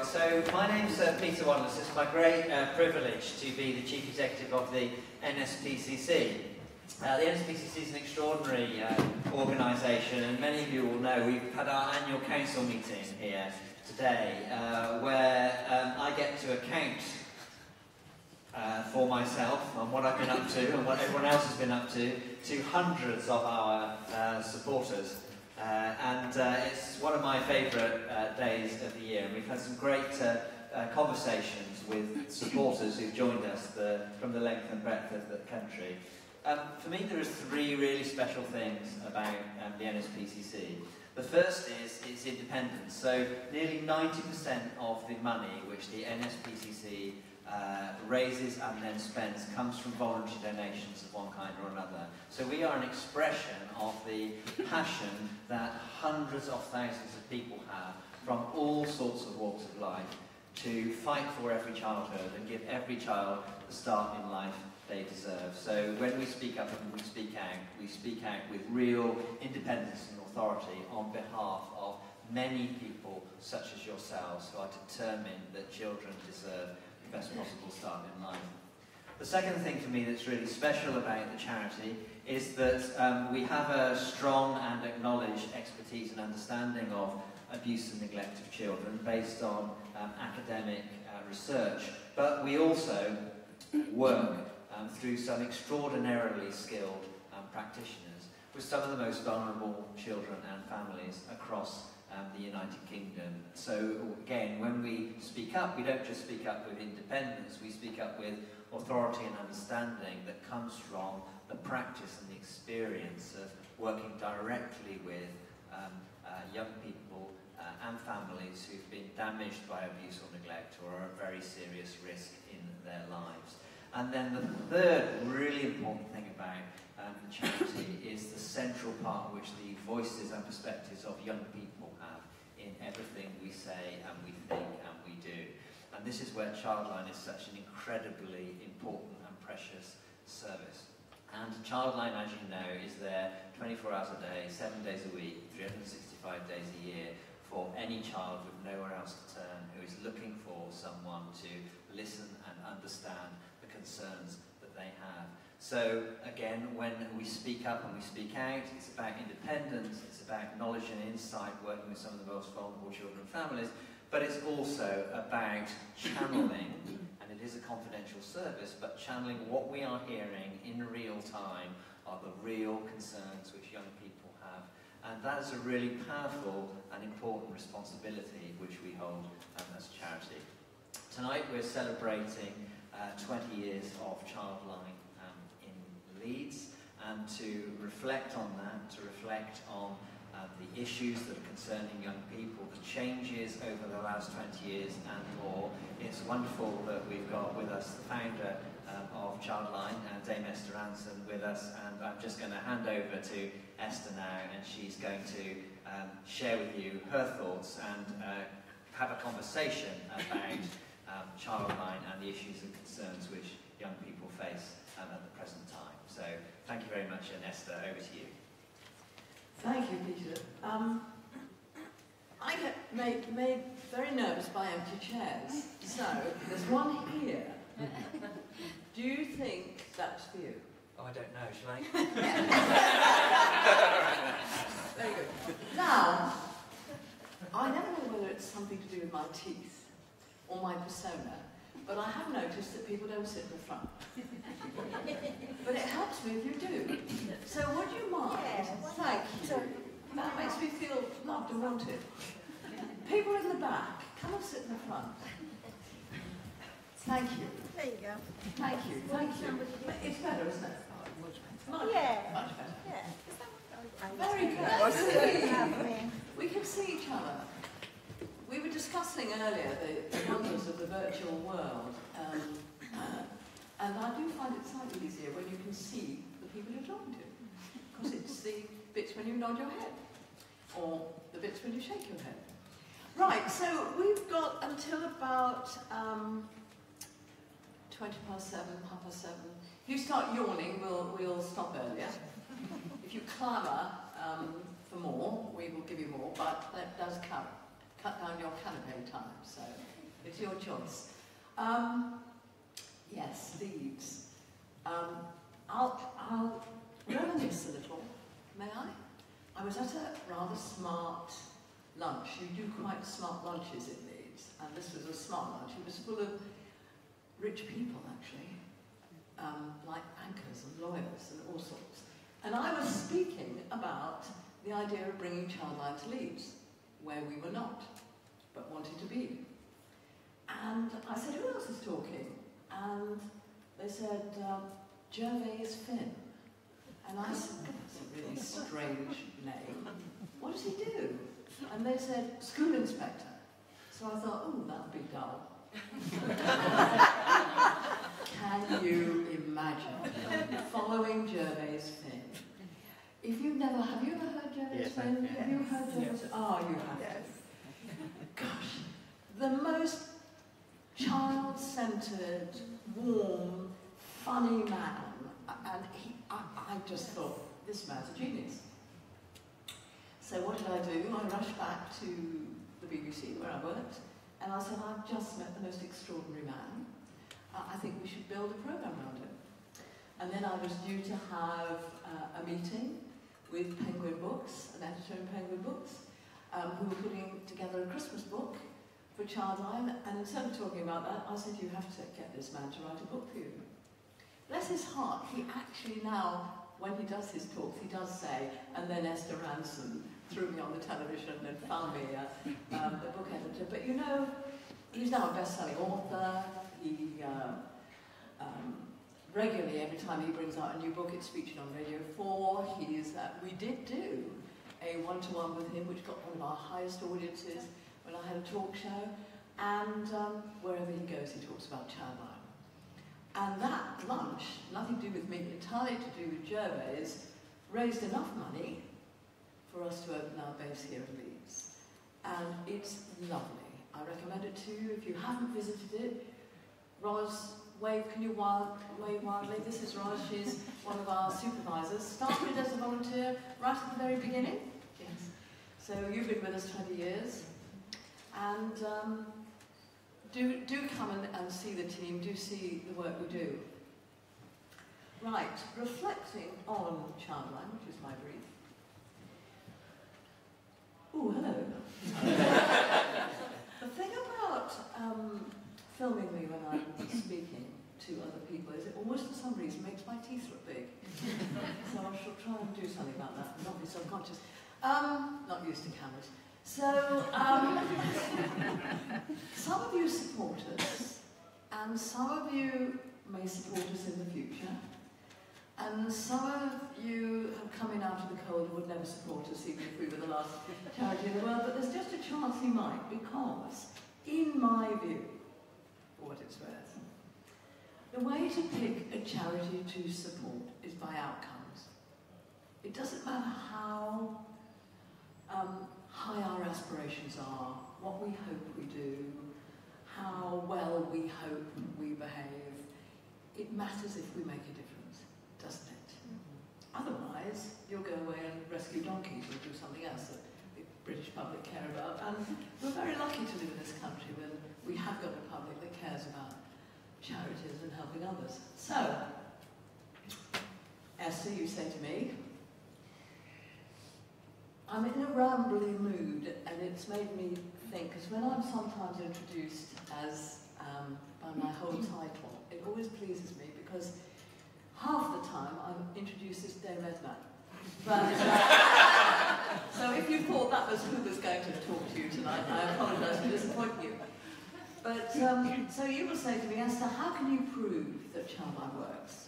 So my name's Peter Wallace. It's my great privilege to be the Chief Executive of the NSPCC. The NSPCC is an extraordinary organisation, and many of you will know we've had our annual council meeting here today, where I get to account for myself and what I've been up to and what everyone else has been up to hundreds of our supporters. It's one of my favourite days of the year, and we've had some great conversations with supporters who've joined us from the length and breadth of the country. For me, there are three really special things about the NSPCC. The first is its independence. So nearly 90% of the money which the NSPCC raises and then spends comes from voluntary donations of one kind or another. So we are an expression of the passion that hundreds of thousands of people have from all sorts of walks of life to fight for every childhood and give every child the start in life they deserve. So when we speak up and we speak out with real independence and authority on behalf of many people such as yourselves who are determined that children deserve the best possible start in life. The second thing for me that's really special about the charity is that we have a strong and acknowledged expertise and understanding of abuse and neglect of children based on academic research, but we also work through some extraordinarily skilled practitioners with some of the most vulnerable children and families across the United Kingdom. So again, when we speak up, we don't just speak up with independence, we speak up with authority and understanding that comes from the practice and the experience of working directly with young people and families who've been damaged by abuse or neglect or are at very serious risk in their lives. And then the third really important thing about the charity is the central part which the voices and perspectives of young people have in everything we say and we think and we do. And this is where Childline is such an incredibly important and precious service. And Childline, as you know, is there 24 hours a day, 7 days a week, 365 days a year for any child with nowhere else to turn who is looking for someone to listen and understand the concerns that they have. So again, when we speak up and we speak out, it's about independence, it's about knowledge and insight, working with some of the most vulnerable children and families, but it's also about channeling, and it is a confidential service, but channeling what we are hearing in real time are the real concerns which young people have. And that is a really powerful and important responsibility which we hold as a charity. Tonight we're celebrating 20 years of Childline in Leeds, and to reflect on that, to reflect on the issues that are concerning young people, the changes over the last 20 years and more. It's wonderful that we've got with us the founder of Childline, Dame Esther Anson, with us, and I'm just going to hand over to Esther now, and she's going to share with you her thoughts and have a conversation about Childline and the issues and concerns which young people face at the present time. So thank you very much, and Esther, over to you. Thank you, Peter. I get made very nervous by empty chairs. So there's one here. Do you think that's for you? Oh, I don't know, shall I? Very good. Now, I never know whether it's something to do with my teeth or my persona, but I have noticed that people don't sit in the front. But it helps me if you do. So would you mind? Yes. Thank you. That makes me feel loved and wanted. People in the back, come and sit in the front. Thank you. There you go. Thank you. Thank you. It's better, isn't it? Much Yeah. Much better. Yeah. Very good. We can see each other. We were discussing earlier the wonders of the virtual world, and I do find it slightly easier when you can see the people you're talking to, because it's the bits when you nod your head, or the bits when you shake your head. Right, so we've got until about 7:20, 7:30. If you start yawning, we'll stop earlier. If you clamour for more, we will give you more, but that does cut down your canapé time, so It's your choice. Yes, Leeds. I'll reminisce a little, may I? I was at a rather smart lunch. You do quite smart lunches in Leeds, and this was a smart lunch. It was full of rich people, actually, like bankers and lawyers and all sorts. And I was speaking about the idea of bringing Childline to Leeds, where we were not, but wanted to be. And I said, who else is talking? And they said, Gervais Finn. And I said, that's a really strange name. What does he do? And they said, school inspector. So I thought, oh, that would be dull. Can you imagine following Gervais Finn? If you've never, have you ever heard Gervais Finn? Yes. Have you heard Gervais? Yes. Oh, you have. Yes. Gosh, the most child-centered, warm, funny man. And I just thought, this man's a genius. So what did I do? I rushed back to the BBC where I worked, and I said, I've just met the most extraordinary man. I think we should build a programme around him. And then I was due to have a meeting with Penguin Books, an editor in Penguin Books, who were putting together a Christmas book for Childline, and instead of talking about that, I said, you have to get this man to write a book for you. Bless his heart, he actually now, when he does his talks, he does say, and then Esther Ransom threw me on the television and found me a book editor. But you know, he's now a best-selling author. He regularly, every time he brings out a new book, it's featured on Radio 4. We did do a one-to-one with him, which got one of our highest audiences when I had a talk show. And wherever he goes, he talks about Childline. And that lunch, nothing to do with me, entirely to do with Gervais, raised enough money for us to open our base here in Leeds. And it's lovely. I recommend it to you if you haven't visited it. Roz, wave, can you wave wildly? This is Roz, she's one of our supervisors. Started as a volunteer right at the very beginning. Yes. So you've been with us 20 years. And do come and see the team, do see the work we do. Right, reflecting on Childline, which is my brief. Oh, hello. The thing about filming me when I'm speaking to other people is it always, for some reason, makes my teeth look big. So I shall try and do something about that, and not be subconscious. Not used to cameras. So, some of you support us, and some of you may support us in the future, and some of you have come in out of the cold and would never support us even if we were the last charity in the world, but there's just a chance you might, because, in my view, for what it's worth, the way to pick a charity to support is by outcomes. It doesn't matter how high our aspirations are, what we hope we do, how well we hope we behave. It matters if we make a difference, doesn't it? Otherwise, you'll go away and rescue donkeys or do something else that the British public care about. And we're very lucky to live in this country when we have got a public that cares about charities and helping others. So, Esther, you say to me, I'm in a rambly mood, and it's made me think, because when I'm sometimes introduced as by my whole title, it always pleases me, because half the time I'm introduced as Dame Edna. But, so if you thought that was who was going to talk to you tonight, I apologise for disappointing you. But, so you will say to me, Esther, how can you prove that Childline works?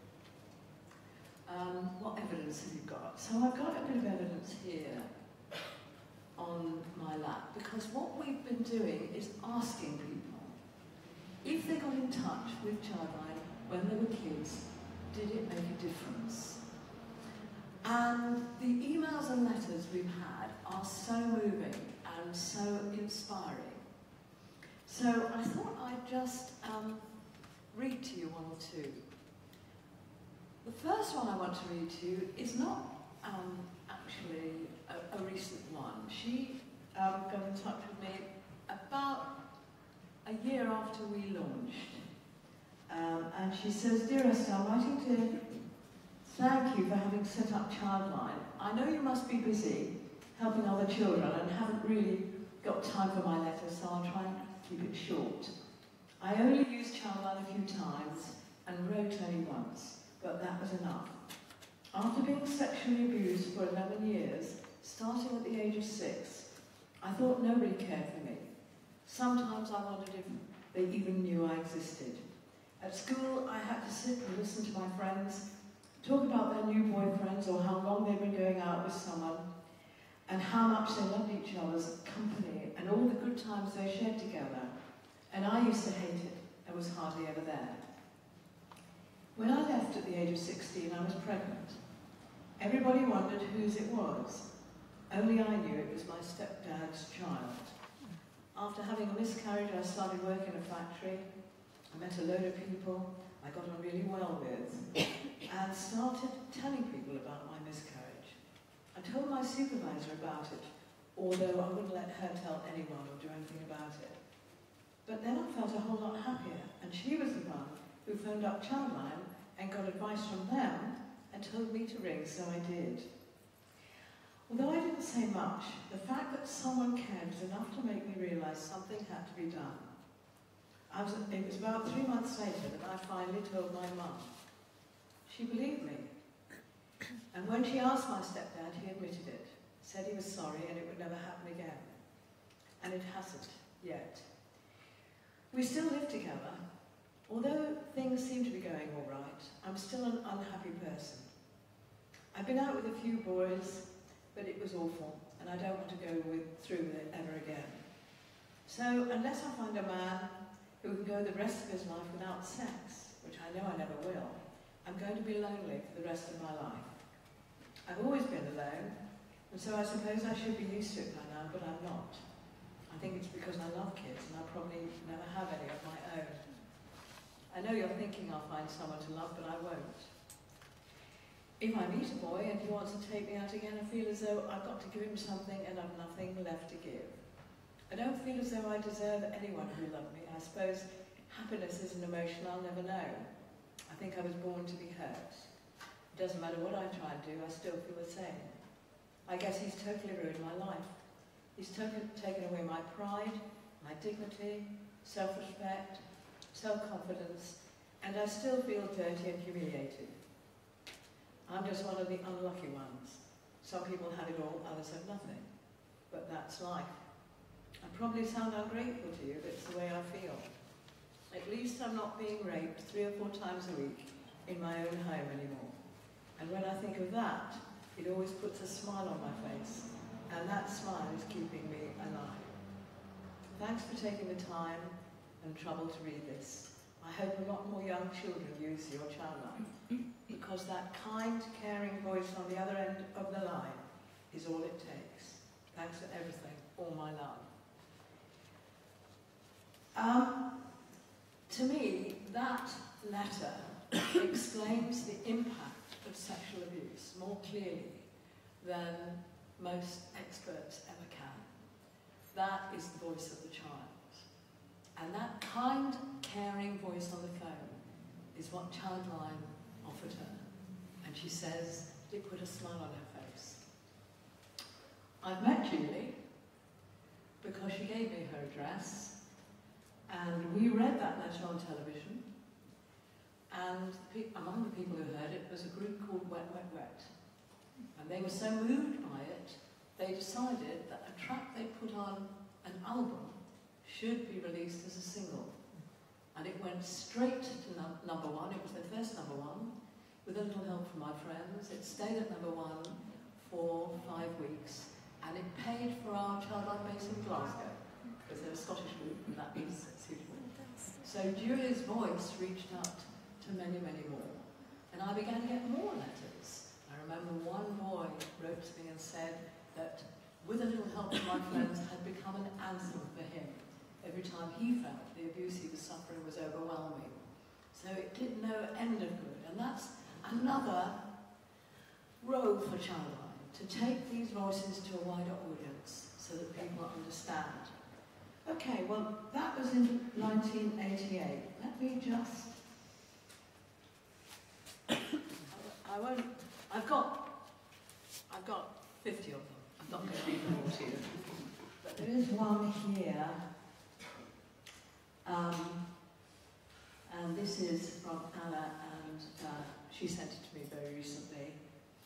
What evidence have you got? So I've got a bit of evidence here on my lap, because what we've been doing is asking people if they got in touch with Childline when they were kids, did it make a difference? And the emails and letters we've had are so moving and so inspiring. So I thought I'd just read to you one or two. The first one I want to read to you is not actually a recent one. She got in touch with me about a after we launched. And she says, "Dear Esther, I'm writing to thank you for having set up Childline. I know you must be busy helping other children and haven't really got time for my letter, so I'll try and keep it short. I only used Childline a few times and wrote only once, but that was enough. After being sexually abused for 11 years, starting at the age of 6, I thought nobody cared for me. Sometimes I wondered if they even knew I existed. At school, I had to sit and listen to my friends talk about their new boyfriends or how long they'd been going out with someone and how much they loved each other's company and all the good times they shared together. And I used to hate it and was hardly ever there. When I left at the age of 16, I was pregnant. Everybody wondered whose it was. Only I knew it was my stepdad's child. After having a miscarriage, I started working in a factory. I met a load of people I got on really well with and started telling people about my miscarriage. I told my supervisor about it, although I wouldn't let her tell anyone or do anything about it. But then I felt a whole lot happier, and she was the one who phoned up Childline and got advice from them and told me to ring, so I did. Although I didn't say much, the fact that someone cared was enough to make me realise something had to be done. It was about 3 months later that I finally told my mum. She believed me. And when she asked my stepdad, he admitted it, said he was sorry and it would never happen again. And it hasn't yet. We still live together. Although things seem to be going all right, I'm still an unhappy person. I've been out with a few boys, but it was awful, and I don't want to go through it ever again. So, unless I find a man who can go the rest of his life without sex, which I know I never will, I'm going to be lonely for the rest of my life. I've always been alone, and so I suppose I should be used to it by now, but I'm not. I think it's because I love kids, and I'll probably never have any of my own. I know you're thinking I'll find someone to love, but I won't. If I meet a boy and he wants to take me out again, I feel as though I've got to give him something and I've nothing left to give. I don't feel as though I deserve anyone who loved me. I suppose happiness is an emotion I'll never know. I think I was born to be hurt. It doesn't matter what I try and do, I still feel the same. I guess he's totally ruined my life. He's taken away my pride, my dignity, self-respect, self-confidence, and I still feel dirty and humiliated. I'm just one of the unlucky ones. Some people have it all, others have nothing. But that's life. I probably sound ungrateful to you, but it's the way I feel. At least I'm not being raped 3 or 4 times a week in my own home anymore. And when I think of that, it always puts a smile on my face. And that smile is keeping me alive. Thanks for taking the time and trouble to read this. I hope a lot more young children use your Childline, because that kind, caring voice on the other end of the line is all it takes. Thanks for everything, all my love. To me, that letter explains the impact of sexual abuse more clearly than most experts ever can. That is the voice of the child. And that kind, caring voice on the phone is what Childline offered her. And she says it put a smile on her face. I've met Julie because she gave me her address, and we read that letter on television, and among the people who heard it was a group called Wet, Wet, Wet. And they were so moved by it, they decided that a track they put on an album should be released as a single. And it went straight to number 1. It was their first number 1, with a little help from my friends. It stayed at number 1 for 5 weeks, and it paid for our Childline base in Glasgow, because they're a Scottish group, and that was suitable. So Julie's voice reached out to many, many more. And I began to get more letters. I remember one boy wrote to me and said that, with a little help from my friends, had become an anthem for him. Every time he felt the abuse he was suffering was overwhelming. So it did no end of good. And that's another role for Childline, to take these voices to a wider audience so that people understand. Okay, well, that was in 1988. Let me just... I won't... I've got 50 of them. I'm not going to read them all to you. But there is one here. And this is from Anna, and she sent it to me very recently.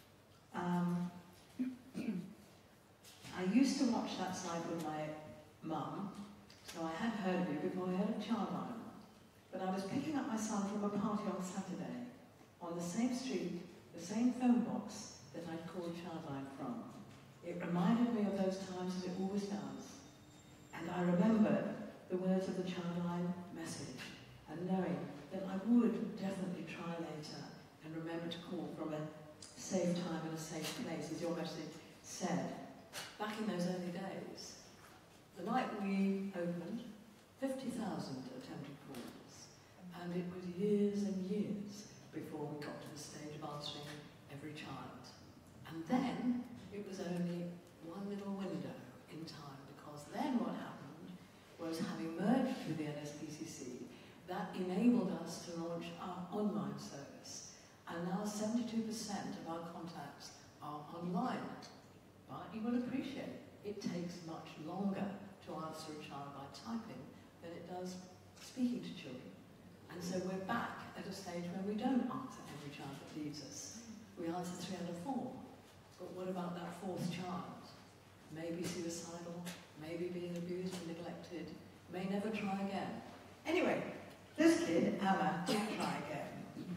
I used to watch that side with my mum, so I had heard of you before I heard of Childline. But I was picking up my son from a party on Saturday, on the same street, the same phone box that I'd called Childline from. It reminded me of those times, as it always does. And I remembered the words of the Childline message, and knowing that I would definitely try later and remember to call from a safe time and a safe place, as your message said. Back in those early days, the night we opened, 50,000 attempted calls, and it was years and years before we got to the stage of answering every child. And then it was only one little window in time, because then what happened was, having merged with the NSPCC, that enabled us to launch our online service. And now 72% of our contacts are online. But you will appreciate it takes much longer to answer a child by typing than it does speaking to children. And so we're back at a stage where we don't answer every child that leaves us. We answer 3 out of 4. But what about that 4th child? Maybe suicidal, maybe being abused and neglected, may never try again. Anyway, this kid, Anna, did try again.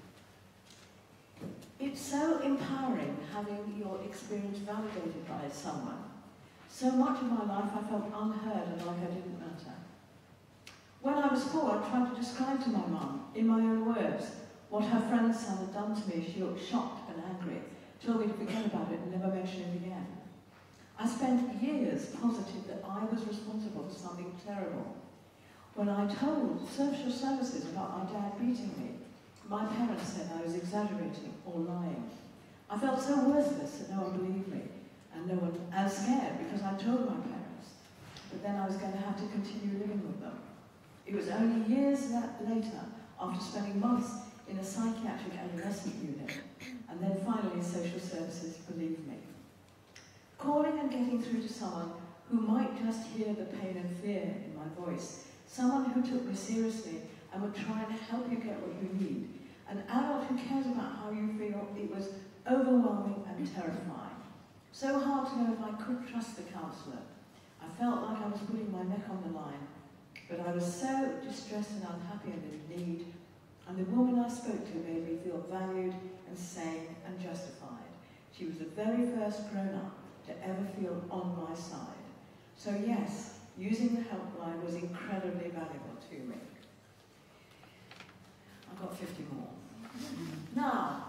It's so empowering having your experience validated by someone. So much of my life I felt unheard and like I didn't matter. When I was 4, I tried to describe to my mum, in my own words, what her friend's son had done to me. She looked shocked and angry, told me to forget about it and never mention it again. I spent years positive that I was responsible for something terrible. When I told social services about my dad beating me, my parents said I was exaggerating or lying. I felt so worthless that no one believed me, and no one as scared because I told my parents. But then I was going to have to continue living with them. It was only years later, after spending months in a psychiatric adolescent unit, and then finally social services believed me. Calling and getting through to someone who might just hear the pain and fear in my voice, someone who took me seriously and would try and help you get what you need, an adult who cares about how you feel, it was overwhelming and terrifying. So hard to know if I could trust the counsellor. I felt like I was putting my neck on the line, but I was so distressed and unhappy and in need, and the woman I spoke to made me feel valued and sane and justified. She was the very first grown-up to ever feel on my side. So yes, using the helpline was incredibly valuable to me. I've got 50 more. Now,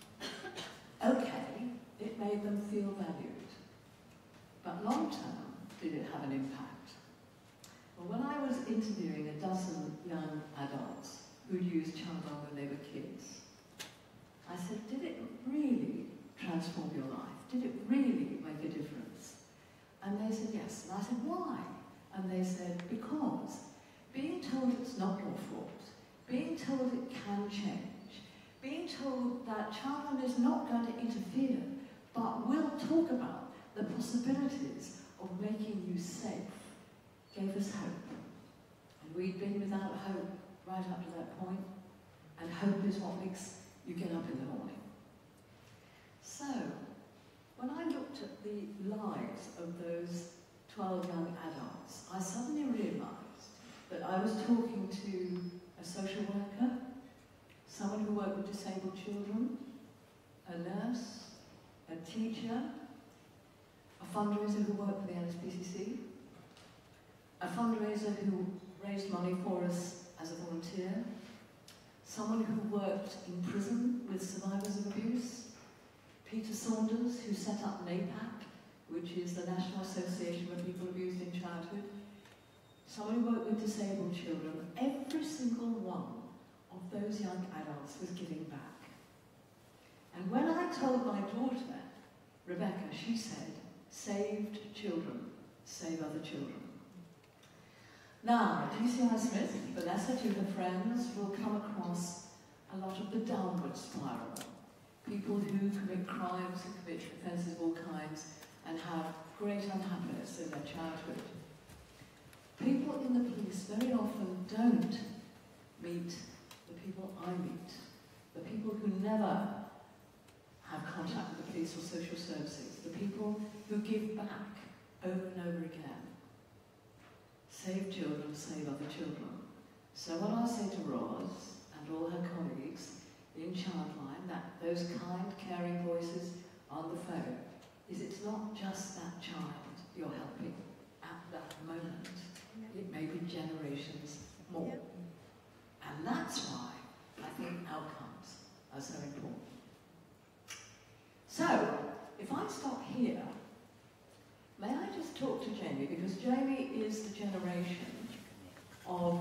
okay, it made them feel valued. But long term, did it have an impact? Well, when I was interviewing a dozen young adults who'd used Childline when they were kids, I said, did it really transform your life? Did it really make a difference? And they said yes. And I said, why? And they said, because being told it's not your fault, being told it can change, being told that Childline is not going to interfere, but will talk about the possibilities of making you safe, gave us hope. And we'd been without hope right up to that point, and hope is what makes you get up in the morning. So, when I looked at the lives of those 12 young adults, I suddenly realised that I was talking to a social worker, someone who worked with disabled children, a nurse, a teacher, a fundraiser who worked for the NSPCC, a fundraiser who raised money for us as a volunteer, someone who worked in prison with survivors of abuse, Peter Saunders, who set up NAPAC, which is the National Association for People Abused in Childhood, someone who worked with disabled children. Every single one of those young adults was giving back. And when I told my daughter, Rebecca, she said, saved children, save other children. Now, DCI Smith, Vanessa to her friends will come across a lot of the downward spiral. People who commit crimes and commit offences of all kinds and have great unhappiness in their childhood. People in the police very often don't meet the people I meet, the people who never have contact with the police or social services, the people who give back over and over again. Save children, save other children. So what I say to Roz and all her colleagues in Childline, that those kind, caring voices on the phone, is it's not just that child you're helping at that moment. It may be generations more. And that's why I think outcomes are so important. So, if I stop here, may I just talk to Jamie, because Jamie is the generation of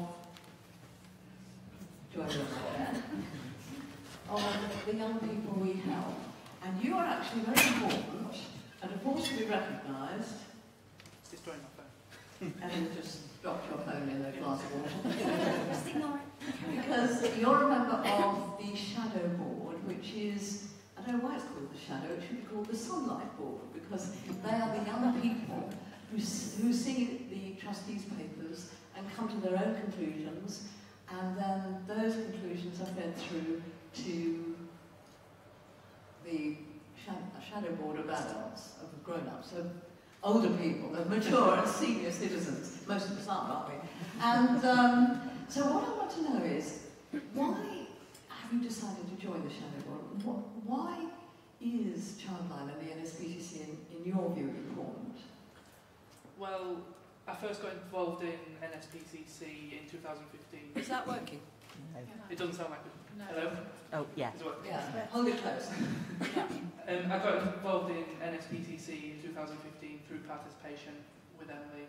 the young people we help. And you are actually very important and are forced to be recognised. Destroying my phone. And you just dropped your phone in the glass of water. Because you're a member of the Shadow Board, which is, I don't know why it's called the Shadow, it should be called the Sunlight Board, because they are the young people who see the trustees' papers and come to their own conclusions, and then those conclusions are fed through to the Shadow Board of adults, of grown-ups, of older people, of mature and senior citizens. Most of us aren't we? And so what I want to know is, why have you decided to join the Shadow Board? Why is Childline and the NSPCC, in your view, important? Well, I first got involved in NSPCC in 2015. Is that working? No. It doesn't sound like it. No. Hello? Oh, yeah. Is it working? Yeah, hold it close. I got involved in NSPCC in 2015 through participation with Emily.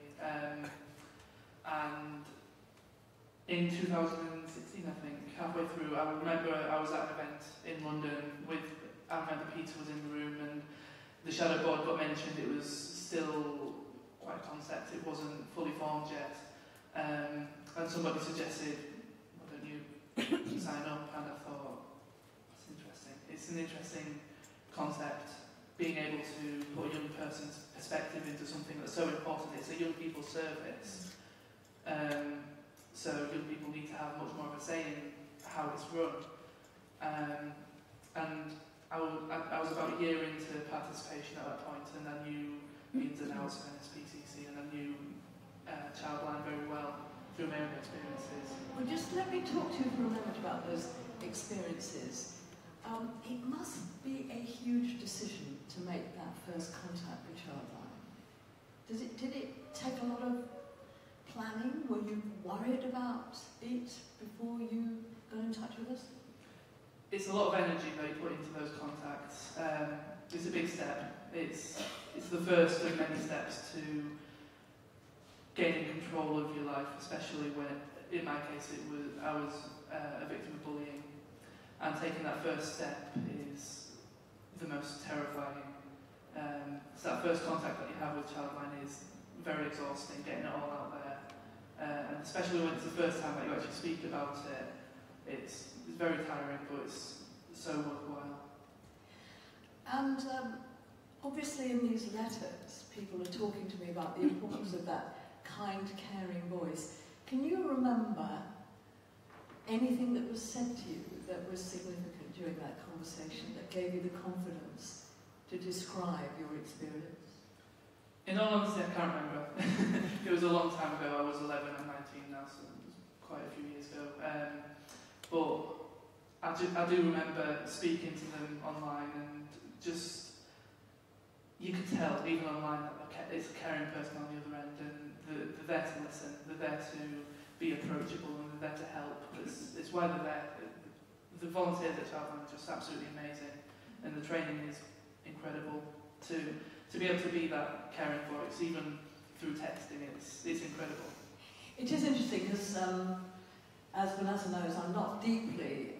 And in 2016, I think, halfway through, I remember I was at an event in London with, I remember Peter was in the room and the Shadow Board got mentioned. It was still quite a concept, it wasn't fully formed yet. And somebody suggested, why don't you sign up? And I thought, that's interesting. It's an interesting concept, being able to put a young person's perspective into something that's so important. It's a young people's service. So young people need to have much more of a say in how it's run. And I was about a year into participation at that point, and I knew the ins and outs of NSPCC, and I knew Childline very well through my own experiences. Well, just let me talk to you for a moment about those experiences. It must be a huge decision to make that first contact with Childline. Did it take a lot of planning? Were you worried about it before you got in touch with us? It's a lot of energy that you put into those contacts. It's a big step. It's the first of many steps to gaining control of your life, especially when, in my case, I was a victim of bullying. And taking that first step is the most terrifying. So that first contact that you have with Childline is very exhausting, getting it all out there. And especially when it's the first time that you actually speak about it, it's very tiring, but it's so worthwhile. And obviously in these letters, people are talking to me about the importance of that kind, caring voice. Can you remember anything that was said to you that was significant during that conversation, that gave you the confidence to describe your experience? In all honesty, I can't remember. It was a long time ago. I was 11 and 19 now, so it was quite a few years ago. But I do remember speaking to them online, and just, you could tell, even online, that it's a caring person on the other end, and they're there to listen, they're there to be approachable, and they're there to help. It's why they're there. The volunteers at Childline are just absolutely amazing, and the training is incredible. To be able to be that caring voice, even through texting, it's incredible. It is interesting because, as Vanessa knows, I'm not deeply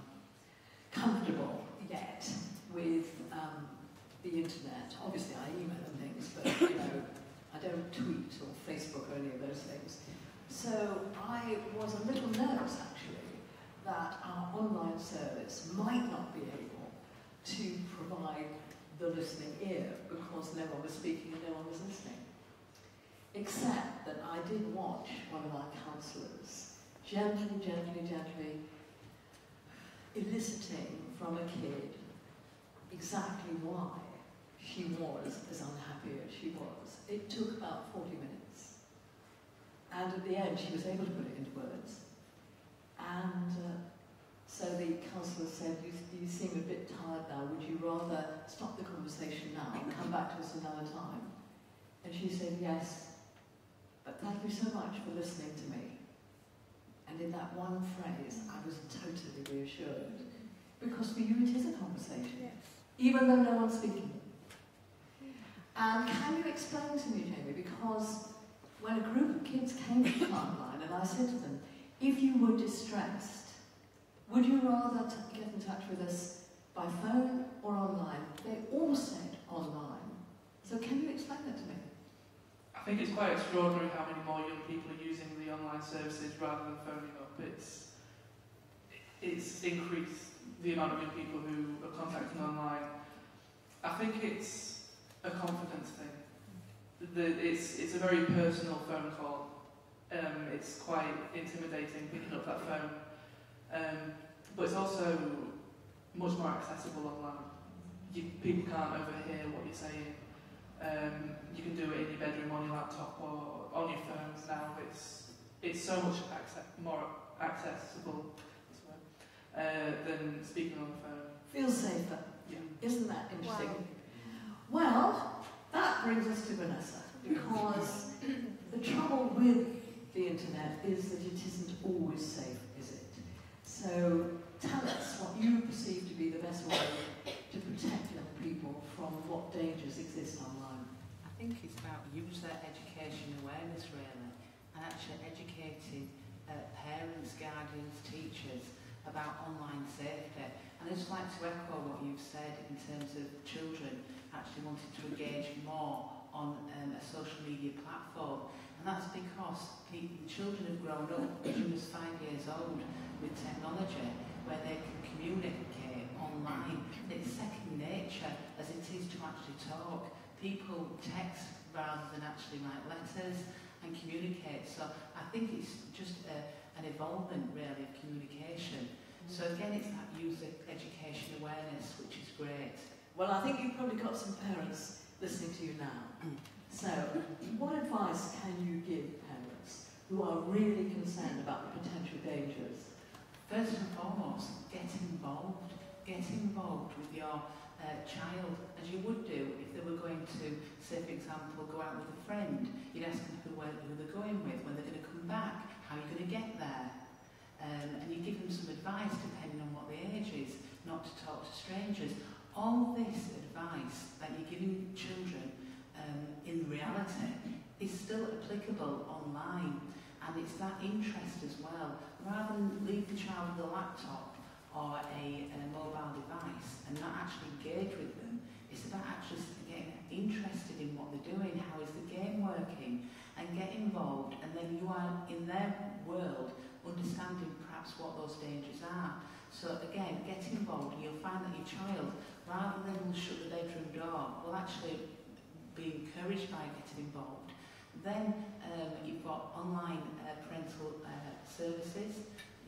comfortable yet with the internet. Obviously, I email and things, but I don't tweet or Facebook or any of those things. So online service might not be able to provide the listening ear because no one was speaking and no one was listening. Except that I did watch one of our counsellors gently eliciting from a kid exactly why she was as unhappy as she was. It took about 40 minutes. And at the end, she was able to put it into words. And so the counsellor said, you seem a bit tired now. Would you rather stop the conversation now and come back to us another time? And she said, yes, but thank you so much for listening to me. And in that one phrase, I was totally reassured. Because for you, it is a conversation. Yes. Even though no one's speaking. And can you explain to me, Jamie, because when a group of kids came to Childline and I said to them, if you were distressed, would you rather get in touch with us by phone or online? They all said online. So can you explain that to me? I think it's quite extraordinary how many more young people are using the online services rather than phoning up. It's increased the amount of young people who are contacting online. I think it's a confidence thing. It's a very personal phone call. It's quite intimidating picking up that phone. But it's also much more accessible online. People can't overhear what you're saying. You can do it in your bedroom, on your laptop, or on your phones now. It's so much more accessible than speaking on the phone. Feels safer. Yeah. Isn't that interesting? Wow. Well, that brings us to Vanessa, because the trouble with the internet is that it isn't always safe, is it? So tell us what you perceive to be the best way to protect young people from what dangers exist online. I think it's about user education awareness, really, and actually educating parents, guardians, teachers about online safety. And I'd just like to echo what you've said in terms of children actually wanting to engage more on a social media platform. And that's because children have grown up as young as 5 years old with technology where they can communicate online. It's second nature as it is to actually talk. People text rather than actually write letters and communicate. So I think it's just an evolvement really of communication. So again, it's that user education awareness, which is great. Well, I think you've probably got some parents listening to you now. So, what advice can you give parents who are really concerned about the potential dangers? First and foremost, get involved. Get involved with your child, as you would do if they were going to, say for example, go out with a friend. You'd ask them who they're going with, when they're going to come back, how you're going to get there. And you give them some advice depending on what the age is, not to talk to strangers. All this advice that you're giving children in reality is still applicable online, and it's that interest as well. Rather than leave the child with a laptop or a mobile device and not actually engage with them, it's about actually getting interested in what they're doing, how is the game working, and get involved, and then you are in their world understanding perhaps what those dangers are. So again, get involved and you'll find that your child, rather than shut the bedroom door, will actually be encouraged by getting involved. Then you've got online parental services,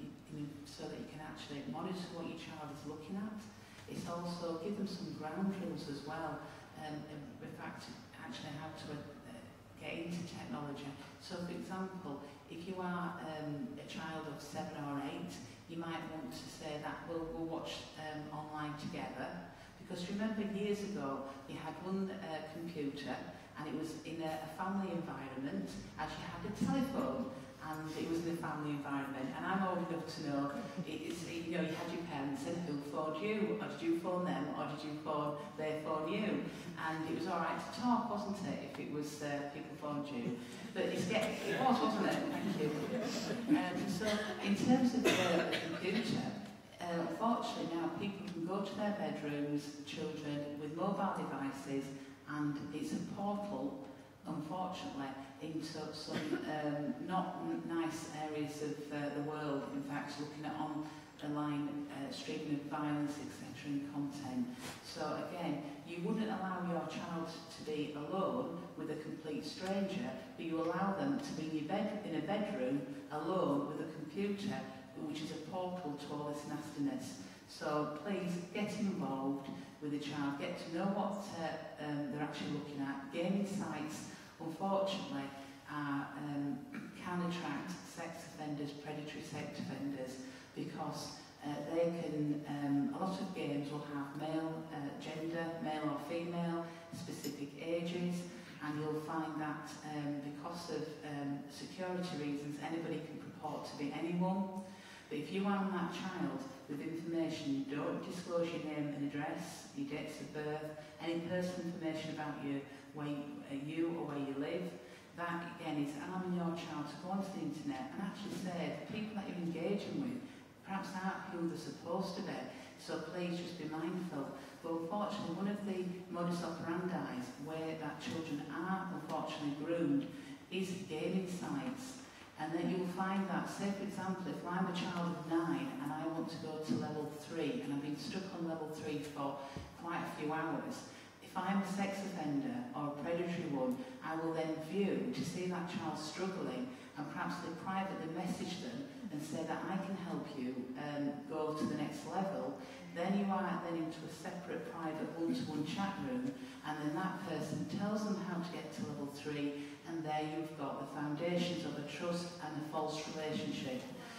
so that you can actually monitor what your child is looking at. It's also give them some ground rules as well, in fact, actually how to get into technology. So for example, if you are a child of 7 or 8, you might want to say that we'll watch online together. Because remember years ago, you had one computer and it was in a family environment, as you had a telephone and it was in a family environment. And I'm old enough to know, you know, you had your parents and who phoned you, or did you phone them, or did you phone, they phone you? And it was all right to talk, wasn't it, if it was people phoned you? But it was, wasn't it? Thank you. So in terms of the computer, unfortunately now people can go to their bedrooms, children, with mobile devices, and it's a portal, unfortunately, into some not nice areas of the world. In fact, looking at align streaming of violence, etc. in content. So again, you wouldn't allow your child to be alone with a complete stranger, but you allow them to be in a bedroom alone with a computer, which is a portal to all this nastiness. So please get involved with the child, get to know what they're actually looking at. Gaming sites, unfortunately, can attract sex offenders, predatory sex offenders, because they can, a lot of games will have male gender, male or female, specific ages, and you'll find that because of security reasons, anybody can purport to be anyone. But if you arm that child with information, you don't disclose your name and address, your dates of birth, any personal information about you, where you or where you live, that again is arming your child to go onto the internet and actually say the people that you're engaging with perhaps aren't who they're supposed to be. So please just be mindful. But unfortunately, one of the modus operandi where that children are unfortunately groomed is gaming sites. And then you will find that, say for example, if I'm a child of 9 and I want to go to level 3 and I've been stuck on level 3 for quite a few hours, if I'm a sex offender or a predatory one, I will then view to see that child struggling and perhaps they privately message them and say that I can help you go to the next level. Then you are then into a separate private one-to-one chat room, and then that person tells them how to get to level 3, and there you've got the foundations of a trust and a false relationship.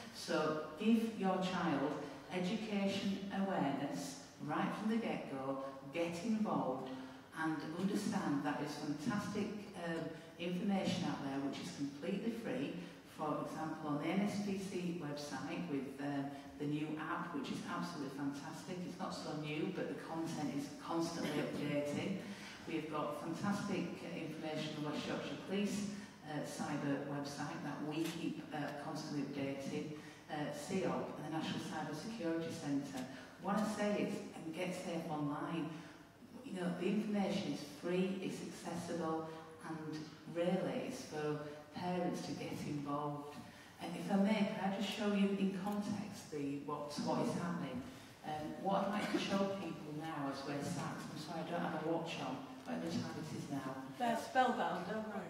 So give your child education, awareness, right from the get-go, get involved, and understand that there's fantastic information out there which is completely free. For example, on the NSPCC website with the new app, which is absolutely fantastic. It's not so new, but the content is constantly updating. We've got fantastic information on the West Yorkshire Police cyber website that we keep constantly updating. CEOP and the National Cyber Security Centre. What I say is, and get safe online. You know, the information is free, it's accessible, and really it's for parents to get involved. And if I may, can I just show you in context what is happening? What I'd like to show people now as we're sat, I'm sorry I don't have a watch on, whatever time it is now. They're spellbound, don't worry.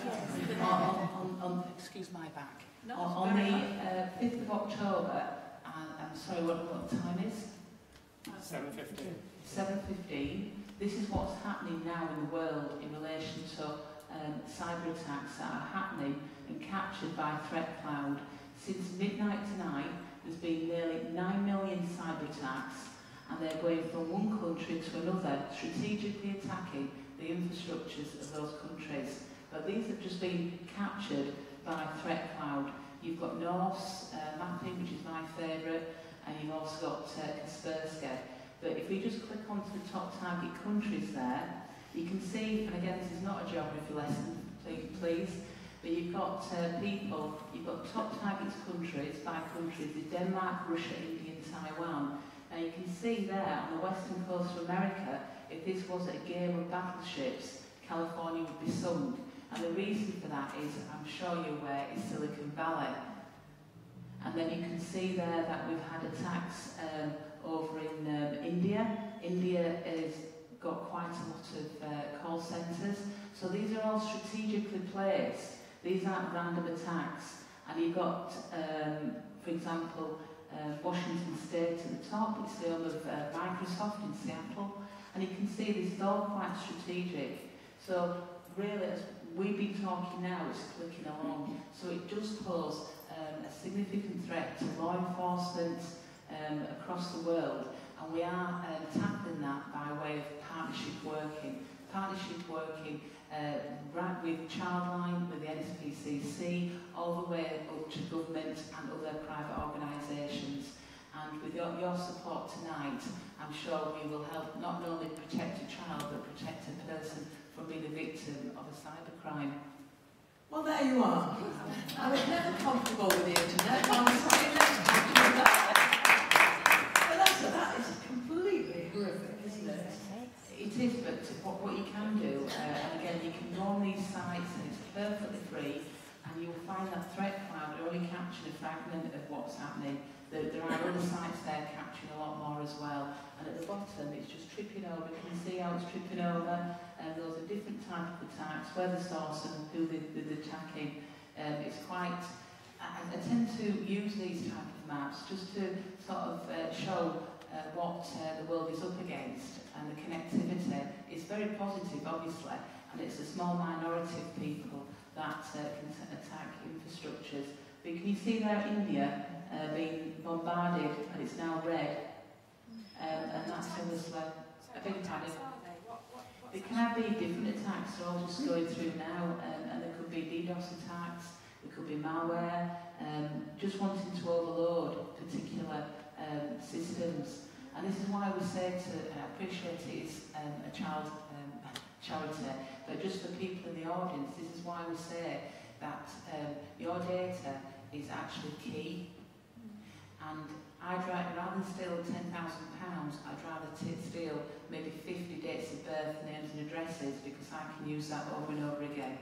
Yes. Excuse my back. No, on the 5th of October, I'm sorry, what the time is? 7:15. 7:15. This is what's happening now in the world in relation to cyber attacks that are happening and captured by threat cloud. Since midnight tonight, there's been nearly 9 million cyber attacks, and they're going from one country to another, strategically attacking the infrastructures of those countries. But these have just been captured by threat cloud. You've got Norse mapping, which is my favourite, and you've also got Kaspersky. But if we just click onto the top target countries there, you can see, and again, this is not a geography lesson, please, but you've got people, you've got top target countries, 5 countries, Denmark, Russia, India and Taiwan. Now you can see there on the western coast of America, if this was a game of battleships, California would be sunk. And the reason for that is, I'm sure you're aware, is Silicon Valley. And then you can see there that we've had attacks over in India. India has got quite a lot of call centres. So these are all strategically placed. These aren't random attacks. And you've got, for example, Washington State at the top. It's the home of Microsoft in Seattle. And you can see this is all quite strategic. So really, as we've been talking now, it's clicking along. So it does pose a significant threat to law enforcement across the world, and we are tackling that by way of partnership working right with Childline, with the NSPCC, all the way up to government and other private organisations. And with your support tonight, I'm sure we will help not only protect a child, but protect a person from being a victim of a cybercrime. Well, there you are. I was never comfortable with the internet. I'm sorry, let's talk about that. But that is completely horrific, isn't it? It is, but what you can do, and again, you can go on these sites and it's perfectly free, and you'll find that threat cloud only capturing a fragment of what's happening. There are other sites there capturing a lot more as well. And at the bottom, it's just tripping over. You can see how it's tripping over. And those are different types of attacks, where the source and who they're attacking. It's quite... I tend to use these type of maps just to sort of show what the world is up against, and the connectivity is very positive, obviously, and it's a small minority of people that can attack infrastructures. But can you see there India being bombarded, and it's now red, and that's obviously a big panic. There can be different attacks, so I'm just going through now, and there could be DDoS attacks, there could be malware, just wanting to overload particular systems. And this is why we say to, and I appreciate it is a child charity, but just for people in the audience, this is why we say that your data is actually key. And I'd rather than steal £10,000, I'd rather steal maybe 50 dates of birth, names and addresses, because I can use that over and over again.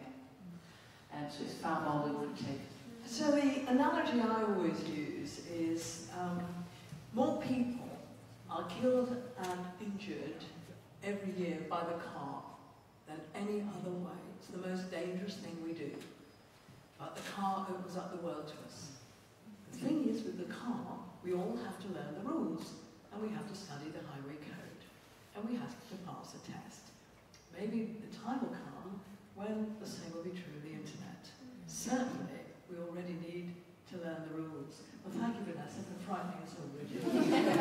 So it's far more lucrative. So the analogy I always use is more people are killed and injured every year by the car than any other way. It's the most dangerous thing we do. But the car opens up the world to us. The thing is, with the car, we all have to learn the rules, and we have to study the highway code, and we have to pass a test. Maybe the time will come when the same will be true of the internet. Certainly, we already need to learn the rules. Well, thank you, Vanessa, for frightening us all, would you?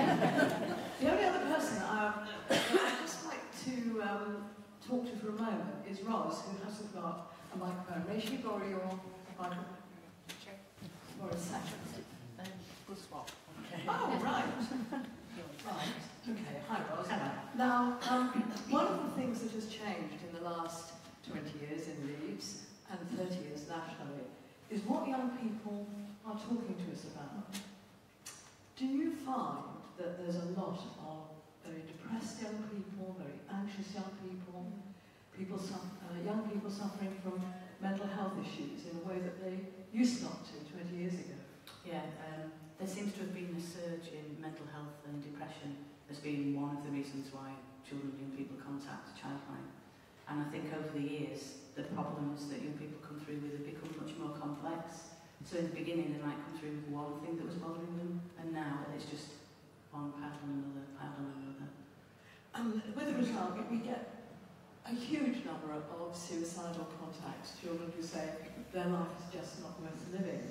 The only other person I'd just like to talk to for a moment is Roz, who hasn't got a microphone. May she borrow your microphone? Sure. For a second. We'll swap. Okay. Oh, right. Right. Okay. Hi, Roz. Now, one of the things that has changed in the last 20 years in Leeds and 30 years nationally is what young people are talking to us about. Do you find that there's a lot of very depressed young people, very anxious young people, young people suffering from mental health issues in a way that they used not to 20 years ago? Yeah, there seems to have been a surge in mental health and depression as being one of the reasons why children and young people contact Childline. And I think over the years, the problems that young people come through with have become much more complex. So in the beginning, they might come through with one thing that was bothering them, and now it's just one piled on another, piled on another. And with the result, we get a huge number of suicidal contacts, children who say their life is just not worth living.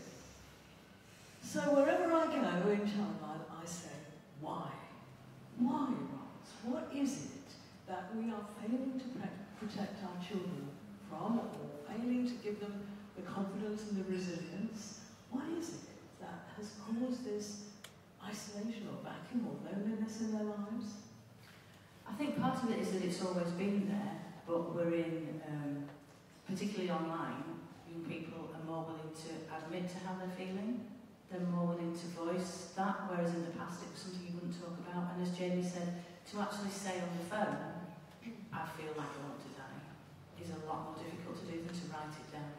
So wherever I go in Childline, I say, why? Why, Roz? What is it that we are failing to protect our children from, or failing to give them the confidence and the resilience? What is it that has caused this isolation or vacuum or loneliness in their lives? I think part of it is that it's always been there, but we're in, particularly online, young people are more willing to admit to how they're feeling. They're more willing to voice that, whereas in the past it was something you wouldn't talk about. And as Jamie said, to actually say on the phone, I feel like I want to die, is a lot more difficult to do than to write it down.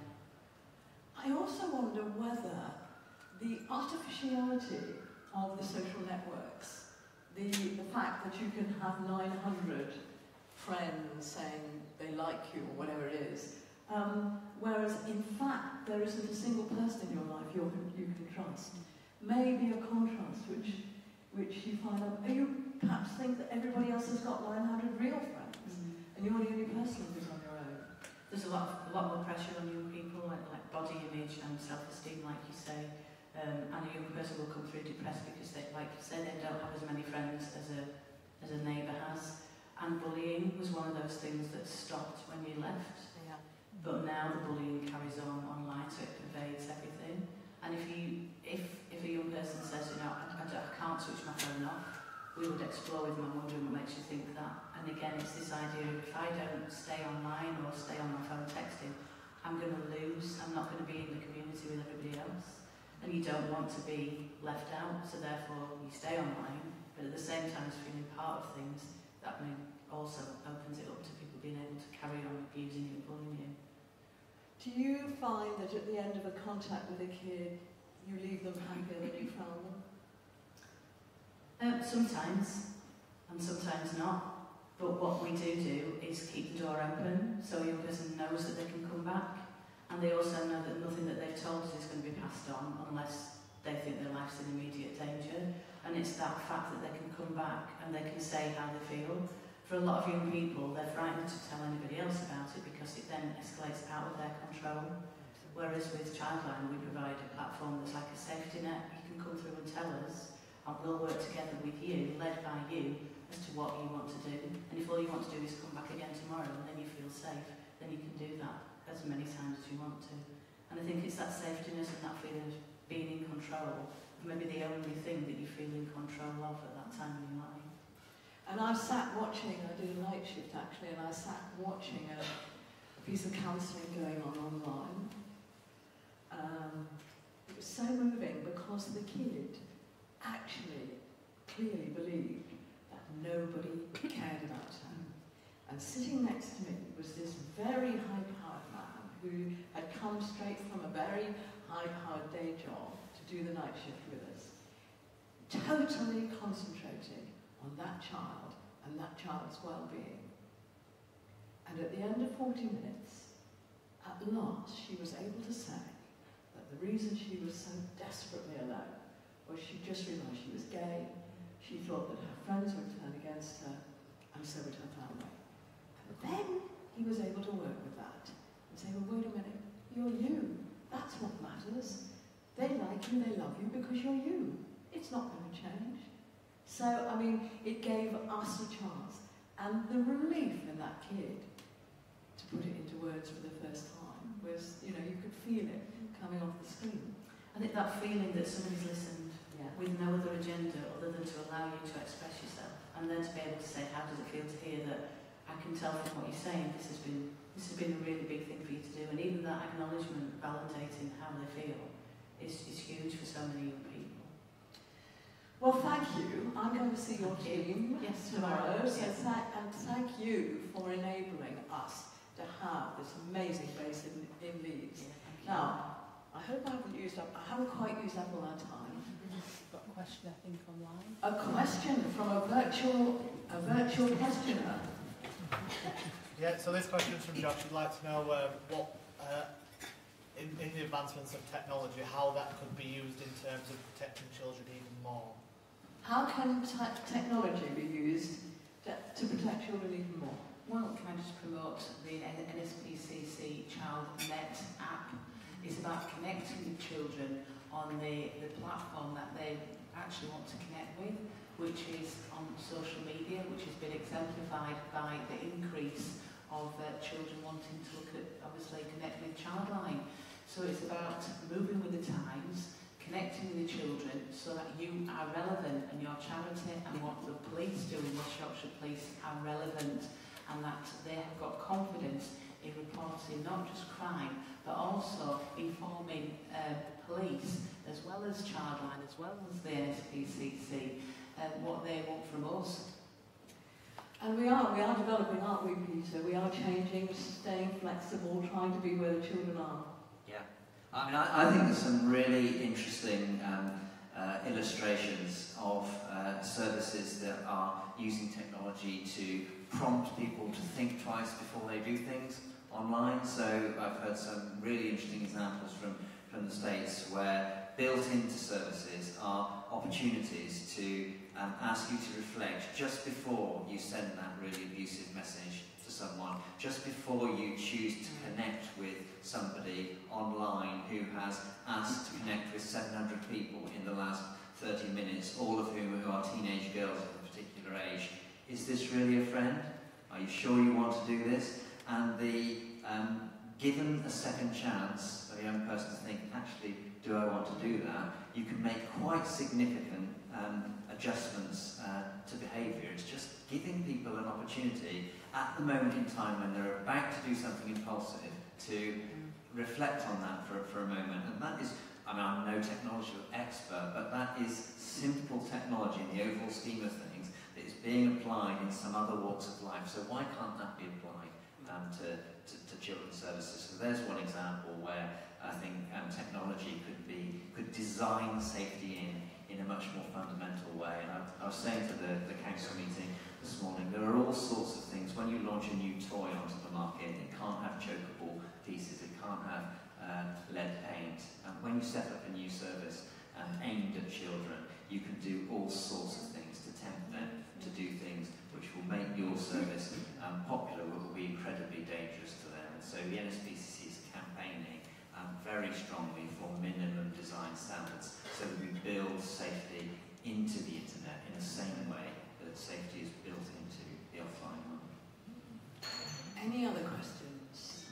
I also wonder whether the artificiality of the social networks, the fact that you can have 900 friends saying they like you or whatever it is, whereas in fact there isn't a single person in your life you can trust, may be a contrast which you find out. You perhaps think that everybody else has got 900 real friends, and you're the only person who's on your own. There's a lot more pressure on young people, like body image and self-esteem, like you say. And a young person will come through depressed because they, like you say, they don't have as many friends as a neighbour has. And bullying was one of those things that stopped when you left. Yeah. But now the bullying carries on online, so it pervades everything. And if a young person says, you know, I can't switch my phone off, we would explore with them and wondering what makes you think that. And again, it's this idea of if I don't stay online or stay on my phone texting, I'm going to lose. I'm not going to be in the community with everybody else. And you don't want to be left out, so therefore you stay online, but at the same time as feeling part of things, that also opens it up to people being able to carry on abusing you and bullying you. Do you find that at the end of a contact with a kid, you leave them happier than you found them? Sometimes, and sometimes not. But what we do is keep the door open so a young person knows that they can come back, and they also know that nothing that they've told us is going to be passed on unless they think their life's in immediate danger. And it's that fact that they can come back and they can say how they feel. For a lot of young people, they're frightened to tell anybody else about it because it then escalates out of their control. Whereas with Childline, we provide a platform that's like a safety net. You can come through and tell us, and we'll work together with you, led by you, as to what you want to do. And if all you want to do is come back again tomorrow and then you feel safe, then you can do that as many times as you want to. And I think it's that safetiness and that feeling of being in control, maybe the only thing that you feel in control of at that time in your life. And I sat watching, I did a night shift actually, and I sat watching a piece of counselling going on online. It was so moving because the kid actually clearly believed that nobody cared about her. And sitting next to me was this very high-powered man who had come straight from a very high-powered day job to do the night shift with us, totally concentrating on that child and that child's well-being. And at the end of 40 minutes, at last she was able to say that the reason she was so desperately alone was she just realised she was gay, she thought that her friends would turn against her, and so would her family. And then he was able to work with that and say, well, wait a minute, you're you. That's what matters. They like you, they love you because you're you. It's not going to change. So, I mean, it gave us a chance. And the relief in that kid, to put it into words for the first time, was, you know, you could feel it coming off the screen. I think that feeling that somebody's listened with no other agenda other than to allow you to express yourself, and then to be able to say, how does it feel to hear that I can tell from what you're saying, this has been a really big thing for you to do, and even that acknowledgement, validating how they feel, is huge for so many young people. Well, thank you. I'm going to see your team tomorrow. So yes. Thank you for enabling us to have this amazing base in Leeds. Now, I hope I haven't quite used up all our time. We've got a question, I think, online. A question from a virtual questioner. Yeah, so this question is from Josh. He'd like to know what, in the advancements of technology, how that could be used in terms of protecting children even more. How can technology be used to protect children even more? Well, can I just promote the NSPCC ChildNet app? It's about connecting with children on the platform that they actually want to connect with, which is on social media, which has been exemplified by the increase of children wanting to look at, obviously, connect with Childline. So it's about moving with the times, connecting with the children so that you are relevant and your charity and what the police do in West Yorkshire Police are relevant, and that they have got confidence in reporting not just crime but also informing police as well as Childline as well as the NSPCC what they want from us. And we are developing, aren't we, Peter? We are changing, staying flexible, trying to be where the children are. Yeah. I mean, I think there's some really interesting illustrations of services that are using technology to prompt people to think twice before they do things online. So I've heard some really interesting examples from the States where built into services are opportunities to ask you to reflect just before you send that really abusive message to someone, just before you choose to connect with somebody online who has asked to connect with 700 people in the last 30 minutes, all of whom are teenage girls of a particular age. Is this really a friend? Are you sure you want to do this? And the given a second chance for a young person to think, actually, do I want to do that? You can make quite significant adjustments to behaviour. It's just giving people an opportunity at the moment in time when they're about to do something impulsive to reflect on that for a moment. And that is, I mean, I'm no technological expert, but that is simple technology in the overall scheme of things that is being applied in some other walks of life. So why can't that be applied to children's services? So there's one example where I think technology could design safety in a much more fundamental way. And I was saying to the council meeting this morning, there are all sorts of things. When you launch a new toy onto the market, it can't have chokeable pieces, it can't have lead paint. When you set up a new service aimed at children, you can do all sorts of things to tempt them to do things which will make your service popular, but will be incredibly dangerous to them. And so the NSPCC is campaigning very strongly for minimum design standards so that we build safety into the internet in the same way that safety is built into the offline one. Any other questions?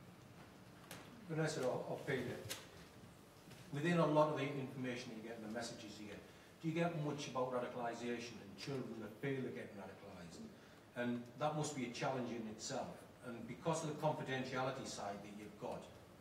Vanessa or Peter, within a lot of the information you get and the messages you get, do you get much about radicalisation and children that feel they're getting radicalised? And that must be a challenge in itself. And because of the confidentiality side that you've got,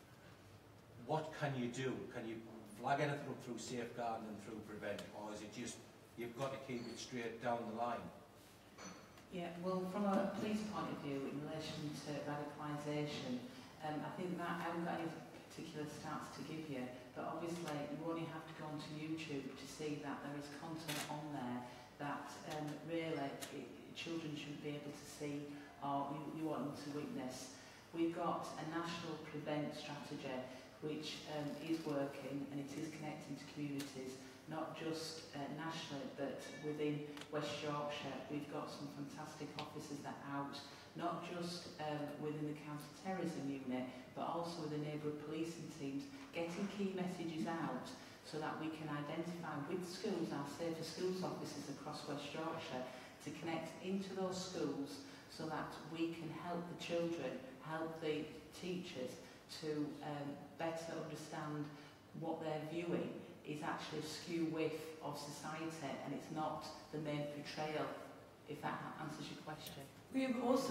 what can you do? Can you flag anything up through safeguarding and through prevent, or is it just you've got to keep it straight down the line? Yeah, well, from a police point of view, in relation to radicalisation, I think that I haven't got any particular stats to give you, but obviously you only have to go onto YouTube to see that there is content on there that really children shouldn't be able to see or you want them to witness. We've got a national prevent strategy which is working, and it is connecting to communities, not just nationally, but within West Yorkshire. We've got some fantastic officers that are out, not just within the counter-terrorism unit, but also with the neighbourhood policing teams, getting key messages out so that we can identify with schools, our safer schools officers across West Yorkshire, to connect into those schools so that we can help the children, help the teachers to better understand what they're viewing is actually a skew whiff of society, and it's not the main portrayal, if that answers your question. We're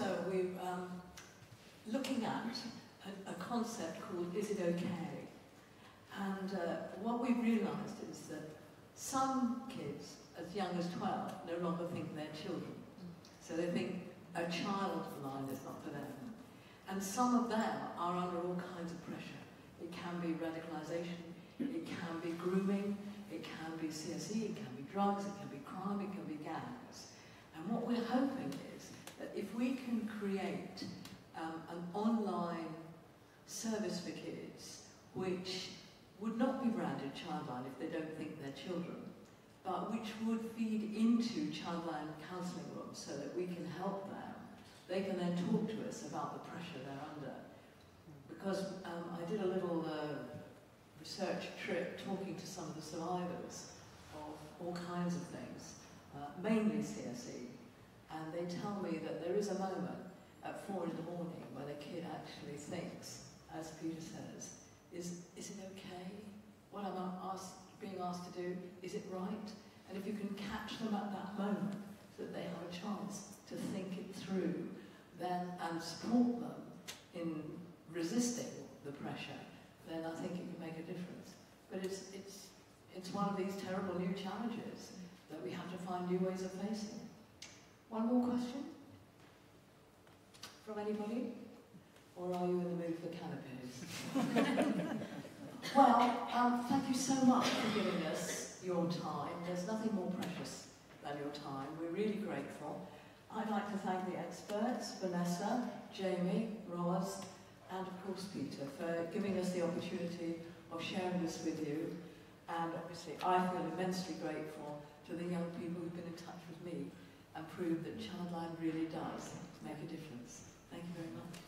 looking at a concept called Is It Okay? And what we've realised is that some kids as young as 12 no longer think they're children. So they think a child line is not for them. And some of them are under all kinds of pressure. It can be radicalisation, it can be grooming, it can be CSE, it can be drugs, it can be crime, it can be gangs. And what we're hoping is that if we can create an online service for kids which would not be branded Childline if they don't think they're children, but which would feed into Childline counselling rooms so that we can help them, they can then talk to us about the pressure they're under. Because I did a little research trip talking to some of the survivors of all kinds of things, mainly CSE, and they tell me that there is a moment at 4 in the morning when a kid actually thinks, as Peter says, is it okay? What I'm being asked to do, is it right? And if you can catch them at that moment so that they have a chance to think it through, then and support them in resisting the pressure, then I think it can make a difference. But it's one of these terrible new challenges that we have to find new ways of facing. One more question? From anybody? Or are you in the mood for canapes? Well, thank you so much for giving us your time. There's nothing more precious than your time. We're really grateful. I'd like to thank the experts, Vanessa, Jamie, Roz, and of course Peter, for giving us the opportunity of sharing this with you. And obviously I feel immensely grateful to the young people who've been in touch with me and prove that Childline really does make a difference. Thank you very much.